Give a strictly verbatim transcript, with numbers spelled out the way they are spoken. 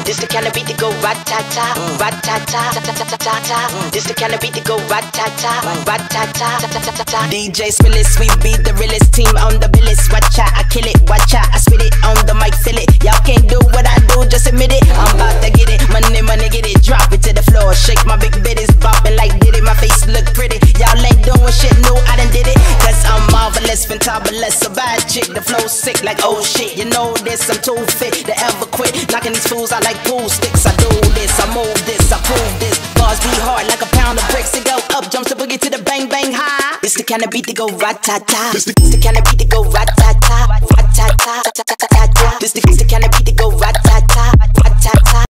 This the kind of beat that go rat-ta-ta, rat-ta-ta, ta-ta-ta-ta-ta. This the kind of beat that go rat-ta-ta, rat-ta-ta, ta-ta-ta-ta. D J Spillis, we be the realest team on the billis. Watch out, I kill it, watch out, I spit it on the mic, feel it. Y'all can't do what I do, just admit it. I'm about to get it, money, money, get it, drop it to the floor. Shake my big bitties, bopping like did it. My face look pretty, y'all ain't doing shit new, I done did it. Cause I'm marvelous, fantabulous, a bad chick, the flow sick like oh shit. You know this, I'm too fit to ever quit. Knocking these fools out like pool sticks. I do this, I move this, I prove this. Bars be hard like a pound of bricks. It go up, jumps the boogie to the bang bang high. It's the kind of beat that go rat-ta-ta. It's the kind of beat that go rat-ta-ta, rat-ta-ta, ta-ta-ta-ta. This the kind of beat